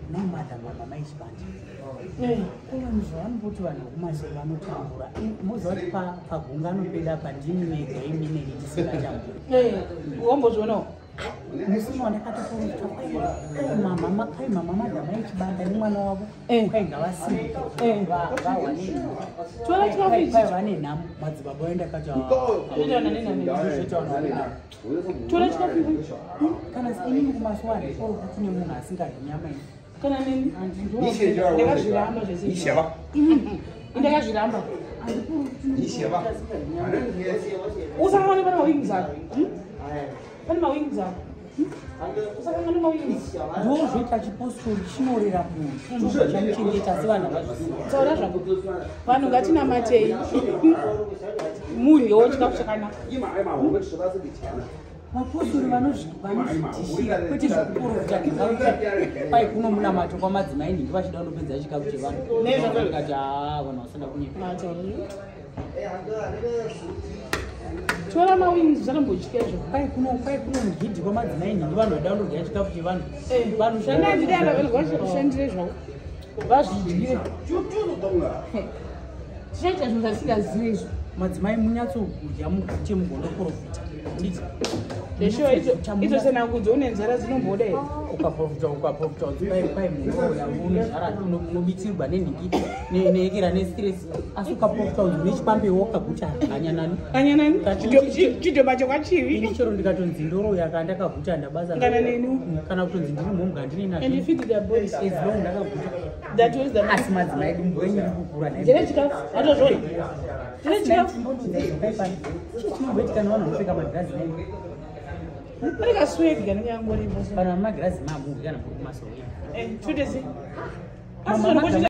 no matter mama maishibanje kuna mzvano kuti vanhu kumasoro vanotambura muzi wati pagungano peda pandini mega imine ndisingatambura wambozvionawo musimo ndakatokuruta kai mama madama echibanda nemwana wavo kainga vasimba vane nhamo madzibaba vaenda kati kana inini kumaswari kune munhu asingadyi nyama iyi kana nini ndakazviramba zvese ndakazviramba usakaone pane mawings ako pane mawings ako usakaone mawings ndozvoita chipostori chinorera munhu chamuchengeta sevana tsaura zvako vanhu ngatinamatei muryewo chikafu chakanaka vapostori vanozvitishira kwete zvekuprofita pai kuno munamato kwamadzimai nhingi vachida kundopedza chikafu chevanhu kati vanhu vasanda kunyika tiona mawings zvakambotyazvo pai kuno mugidhi kwamadzimai nhingi vanhu vada kundodya chikafu chevanhu vanhu shandire zvavo vazvidyire tichaita zvinhu zvasingazivi izvo madzimai munyatsokudya chemugondoprofita idzo senakudzi une nzara dzinomboda here ukaprofita pai munozara unobitsirwa nenhingi neekera nestress asi ukaprofita udzi nechipambewo kaguta kanyanani chidhoma chokwachivi ini chero ndikatonzi ndoro yaka ndakaguta ndabasa kana neni kana kutonzi ndiri mhomga ndine nazvo and you feed their bodies as long ndakaguta that was the asi madzimai dumbu renyu rikukura ndine chikafu atozvona ndine chikafu chinoboitika nevanhu vanopfeka magirazi nai arekaswedya ndingangoripo kana magirazi mamuvhi kana kuri kumasoro chotese